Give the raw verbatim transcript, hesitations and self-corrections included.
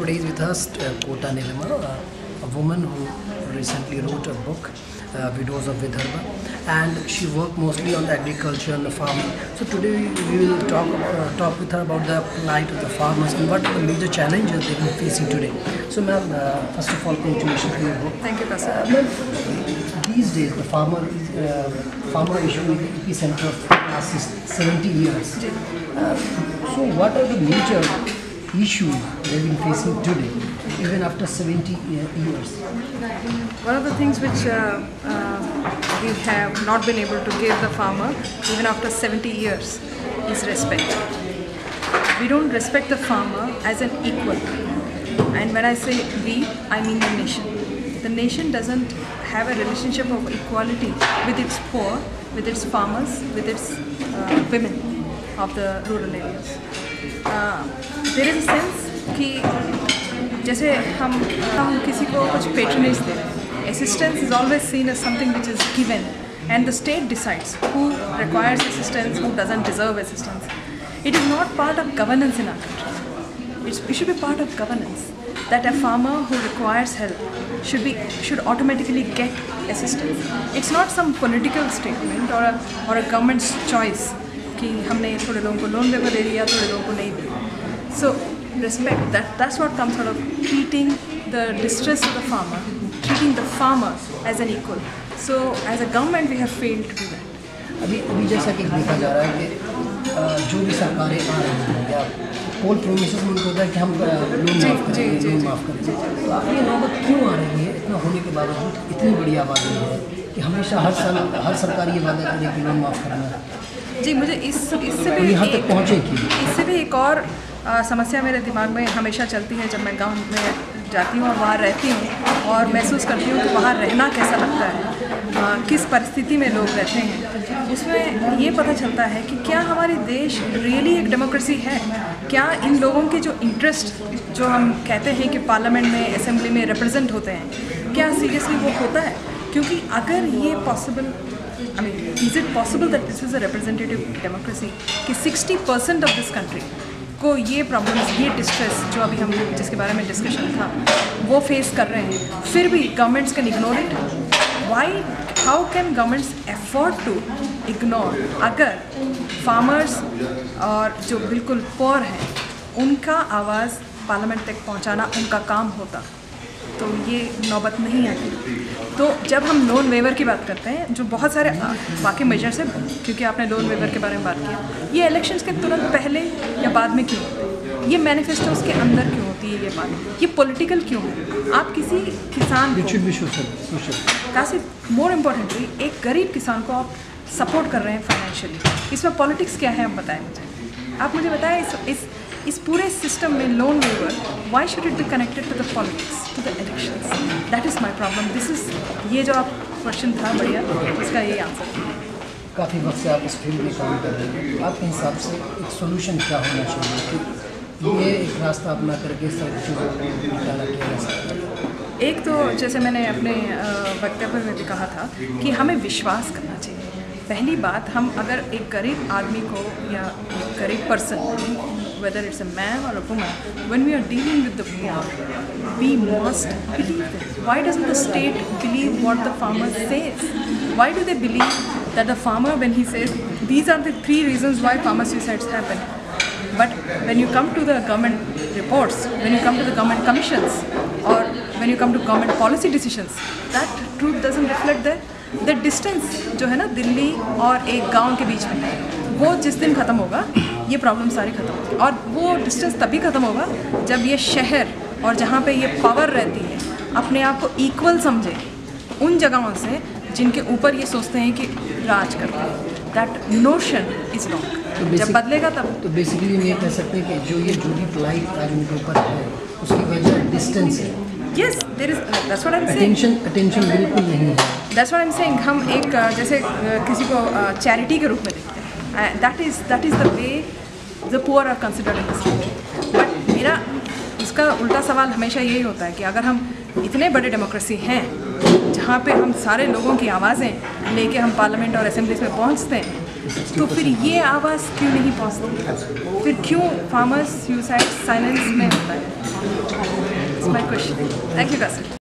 today is with us uh, Kota Neelima, uh, a woman who recently wrote a book, uh, Widows of Vidarbha, and she worked mostly on the agriculture and the farming. So today we will talk uh, talk with her about the plight of the farmers and what are the major challenges they are facing today. So ma'am, uh, first of all, congratulations for your book. Thank you, Pastor. Uh, ma'am, these days the farmer is uh, farmer issue is the epicenter of the last seventy years. Uh, so what are the major issues they've been facing today, even after seventy years? One of the things which uh, uh, we have not been able to give the farmer, even after seventy years, is respect. We don't respect the farmer as an equal. And when I say we, I mean the nation. The nation doesn't have a relationship of equality with its poor, with its farmers, with its uh, women of the rural areas. Uh, there is a sense कि जैसे हम हम किसी को कुछ patronage दे रहे हैं. Assistance is always seen as something which is given, and the state decides who requires assistance, who doesn't deserve assistance. It is not part of governance in our country. It's, it should be part of governance that a farmer who requires help should be should automatically get assistance. It's not some political statement or a or a government's choice कि हमने थोड़े लोगों को loan waiver दे दिया, थोड़े लोगों को नहीं दिया. So respect, that that's what comes out of treating the distress of the farmer, treating the farmer as an equal. So as a government we have failed to do that. अभी अभी जैसा कि देखा जा रहा है कि जो भी सरकारें आ रही हैं या पोल प्रोमिसेस में उनको होता है कि हम लोन माफ़ करेंगे, लोन माफ़ करेंगे. तो आप ये नौबत क्यों आ रही है इतना होने के बावजूद, इतनी बड़ी आबादी है कि हमेशा हर साल हर सरकार ये वादा करे कि लोन माफ़ करना है? जी, मुझे इस इससे भी यहाँ तक पहुँचे कि इससे भी एक और आ, समस्या मेरे दिमाग में हमेशा चलती है जब मैं गांव में जाती हूँ और वहाँ रहती हूँ और महसूस करती हूँ कि वहाँ रहना कैसा लगता है, आ, किस परिस्थिति में लोग रहते हैं. उसमें ये पता चलता है कि क्या हमारे देश रियली एक डेमोक्रेसी है. क्या इन लोगों के जो इंटरेस्ट जो हम कहते हैं कि पार्लियामेंट में, असेंबली में रिप्रेजेंट होते हैं, क्या सीरियसली वो होता है? क्योंकि अगर ये possible, I mean, is it possible that this is a representative democracy कि sixty percent of this country को ये प्रॉब्लम्स, ये डिस्ट्रेस जो अभी हम जिसके बारे में डिस्कशन था वो फेस कर रहे हैं, फिर भी governments can ignore it? Why, how can governments afford to ignore अगर फार्मर्स और जो बिल्कुल पुअर हैं उनका आवाज़ पार्लियामेंट तक पहुंचाना उनका काम होता तो ये नौबत नहीं आती. तो जब हम लोन वेवर की बात करते हैं, जो बहुत सारे बाकी मेजर्स हैं, क्योंकि आपने लोन वेवर के बारे में बात किया, ये इलेक्शंस के तुरंत पहले या बाद में क्यों होते हैं? ये मैनिफेस्टोस के अंदर क्यों होती है ये बात? ये पॉलिटिकल क्यों है? आप किसी किसान को, काफी मोर इम्पोर्टेंटली एक गरीब किसान को आप सपोर्ट कर रहे हैं फाइनेंशियली, इसमें पॉलिटिक्स क्या है? आप बताएं मुझे. आप मुझे बताएं इस इस इस पूरे सिस्टम में loan waiver, why should it be connected to the politics, to the elections? That is my problem. This is ये जो आप क्वेश्चन था बढ़िया, इसका यही आंसर. काफ़ी वक्त से आप इस फील्ड में काम कर रहे हैं, आपके हिसाब से एक सोल्यूशन क्या होना चाहिए कि ये एक रास्ता अपना करके इस तरह की चीज़ों को निकाला किया जा सकता है? एक तो जैसे मैंने अपने वक्तव्य में भी कहा था कि हमें विश्वास करना चाहिए. पहली बात, हम अगर एक गरीब आदमी को या एक गरीब person, whether it's a man or a woman, when we are dealing with the poor, we must believe them. Why doesn't the state believe what the farmer says? Why do they believe that the farmer, when he says, these are the three reasons why farmer suicides happen, but when you come to the government reports, when you come to the government commissions, or when you come to government policy decisions, that truth doesn't reflect there. The distance जो है ना दिल्ली और एक गांव के बीच में, वो जिस दिन ख़त्म होगा ये प्रॉब्लम सारी ख़त्म होगी. और वो डिस्टेंस तभी ख़त्म होगा जब ये शहर और जहाँ पे ये पावर रहती है अपने आप को इक्वल समझे उन जगहों से जिनके ऊपर ये सोचते हैं कि राज करते हैं. That notion is wrong. जब बदलेगा तब. तो बेसिकली हम ये कह सकते हैं कि जो ये जो भी प्लाइट आज उनके ऊपर है उसकी वजह डिस्टेंस है. Yes, there is. That's what I'm saying. Attention, attention बिल्कुल नहीं है. That's what I'm saying. हम एक जैसे किसी को चैरिटी के रूप में देखते हैं. That is that is the way the poor are considered in this country. But मेरा उसका उल्टा सवाल हमेशा यही होता है कि अगर हम इतने बड़े डेमोक्रेसी हैं जहाँ पे हम सारे लोगों की आवाज़ें लेके हम पार्लियामेंट और असेंबलीज में पहुँचते हैं, तो फिर ये आवाज़ क्यों नहीं पहुँचती? फिर क्यों फार्मर्स सुसाइड साइलेंस में होता है? It's my question. Thank you, Kasim.